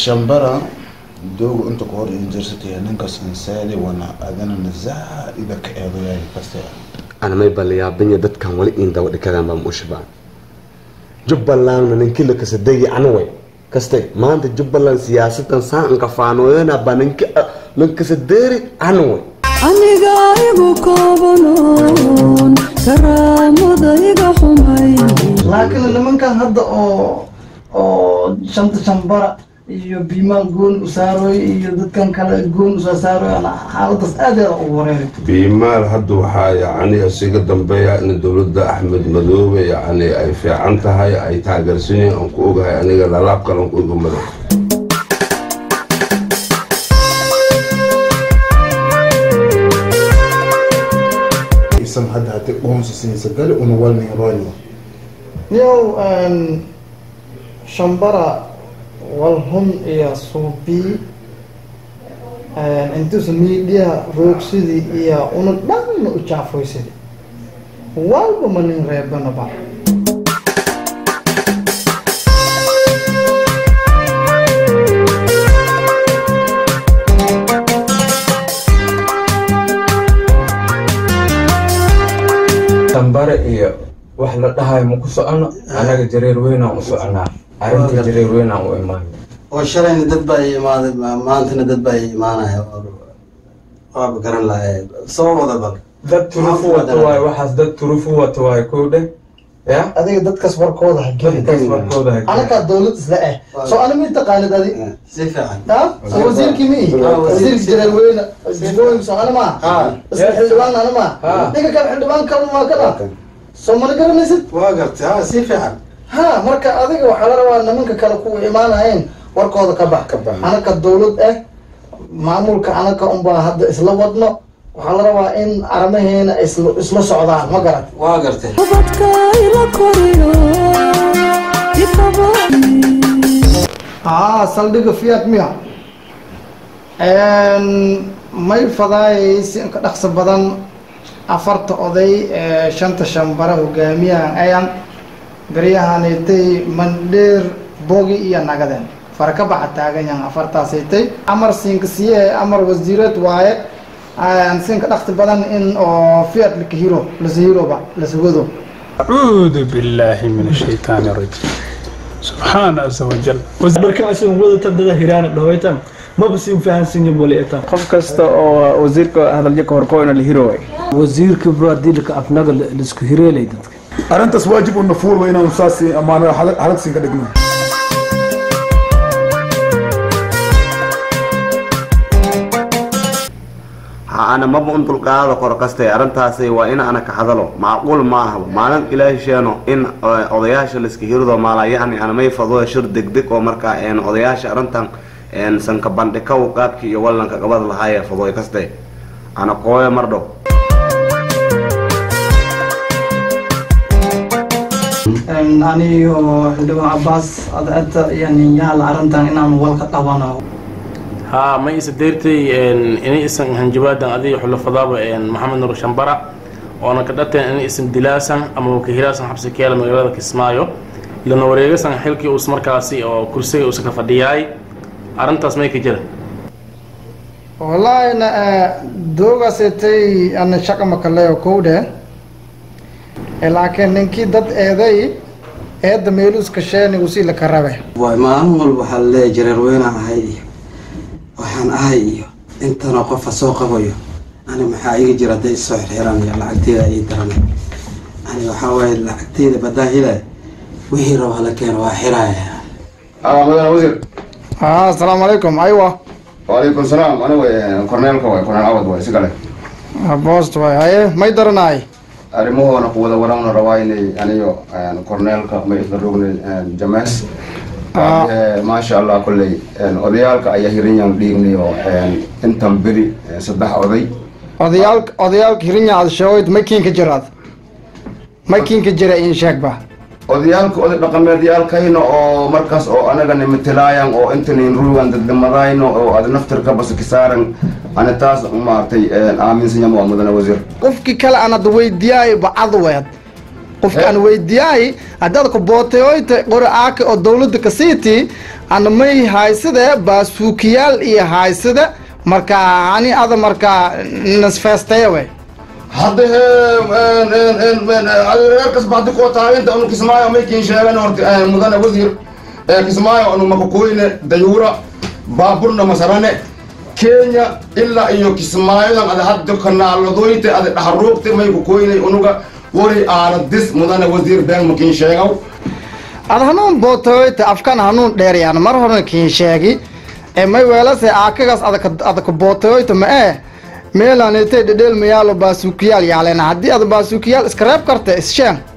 شامبارا دوغ انت كور انجرستي ننكس انسالي وانا اذنا نزاع اذا كايضياي كاستي انا ما يبالي يا بني دد كان ولي ان داو دكادان بام وشبان جبلان ننكل كسدي عنوي كاستي ما انت جبلان سياسه سان كفانوينا بانك لنكسديري عنوي aniga igu koobanon karaamodayga xumay laakiin nimankan hadda oo shanta shambara iyo biimaal goon u saaroy iyo dadkan kale goon u saaroy xaaladaas aad u wareeray biimaal hadda waxaa yacni asiga dambeeya in dowladda Axmed Madoobe yacni ay fiican tahay ay taageersanayeen aan ku ogahay aniga laab kale aan ku ogahay اسم حد هتقوم سيسجل ونولني راني يو شامبارا والهم يا صوبي انتو سميديا روكسيدي يا ونضمن وشافويسيدي والبو من ريبنا با شامبارا iyo wax la dhahay ma ku socono anaga jareer weyn aan u soconaa arinta jareer weyn aan u imaan oo shalayna dad baa imaaday maantana dad baa imaanaya oo garan lahayd sababada bal dad turufu wato way waxaas dad turufu wato way koode ya adiga dadkaas warkooda anaka dawlad isla soo ana mid taqaanid adiga si fiican wasiirkii wasiirkii jareer weyn isbooyin soo ana ma xildhibaan ana ma diga ka xildhibaan ka ma kada soo ma garanaysid waa gartay si fiican marka adiga waxa la rabaa nimanka kale ku imaanayeen warkooda ka bax anaka dawlad maamulka anaka baa hadda isla wadno waxa la rabaa in armaheena isla socdaan ma garat waa gartay saldhiga fiat miya may fadaayay si ka dhaqso badan afarta oday shanta shambara hogaamiyahan ayaan bariyahanaytay mandheer bogi iyo nagaden farka baxa taagan yan afartaasaytay amar sinkasiye amar wasiirad waaye aan sinka dhaqso badan in oo fiat likahiro lashiroba laswado أعوذ بالله من الشيطان الرجيم سبحان عز وجل marka asan wada tabada hiraan dhawaytan ma basiin fahansin boleetan qof kasta oo wasiirka hadalka hor qoyna la hiroay wasiirka baadilka afnaga la isku hireelay dadka arintaas waajib uu nafuur waa inaan saasi amaana halad siin ka dhigno أنا ما بقول تلقى هذا قرقستي أرنتاسي وإن أنا كحذله معقول معه مالن إلهي شانو إن أضياش الإسكيرو ذا مالا يعني أنا ما يفضل شر دك ومركا إن أضياش أرنتان إن سنكبان دكوا قابك يولن كقبض الهاي فضوي كستي أنا قوي مردو أنا حلو عباس أنت يعني يا الأرنتان إن أنا والك طبعا ها ما يصدرتي إني اسم هنجبادا هذه حلو فضابة محمد نور شامبارا وأنا كدت إني اسم دلاسا أما وكهراسا حبس كيالا مغرضة كسمايو لأنه وريجسا حلكي أسمر كاسي أو كرسي أسكا فدياي أرنت اسمي كجرا والله أنا دوغا سيتي أنا شاكا مكاليو كودة لكن ننكي دد إيدي إيد ميلوس كشاني وسيلة كرابة وما أنول بحال جرير وين هاي waxaan ahay intana qof soo qabayo ani maxaa iga jira day soo xirxiranaya lacagteeda ay daranay ani waxa way lacagteeda badaahila wixii rabo la keen waa xiraaya madana wasiir assalaamu calaykum aywa وعليكم السلام أنا كورنيل كورنيل عوض واي سكالي بوست واي هاي ما يدرناي أريمو أنا قوة ورانا روايني أنا كورنيل ما يقدرون جماس ما شاء الله كله أضيالك أيهرين يوم ديني أنتم بري صدق أضيالك هرين على الشويت ما كين كجراد ما كين كجرا إن شاكبه أضيالك dhaqameedyaalka oo markaas oo anaga nimtelaayaan oo intanin ruugan dadlamadayno oo aad naftar ka bas kisaaran ana taas maartay aaminsan yahay mudane wasiir qofki kale ana weydiiyay bacad weed qofka aan weydiiyay haddaad ku bootayoyta qori aaka oo dowladda ka siiti ana may haysada baasuukiyaal iyo haysada marka ani ada marka nasfeestaya way hadda reerkas baxdi koo taaganta anu kismaayo may kiin sheegan horta mudane wasiir kismaayo anu makakoyne dayuura baaburna masarane kenya ilaa iyo kismaayodan ada hadda kanaaladoyte ada dhaxaruugte may kukoynay unuga wari aanadis mudane wasiir been makiin sheegaw ada hanuun bootayoyta afkan hanuun dheerayaan mar horena kiin sheegi may weelase aakagaas ada ka bootayoyta ma meelanaytay dhedheel mayaalo baasuukiyaal yaalena haddii ada baasuukiyaal iska reeb karta issheen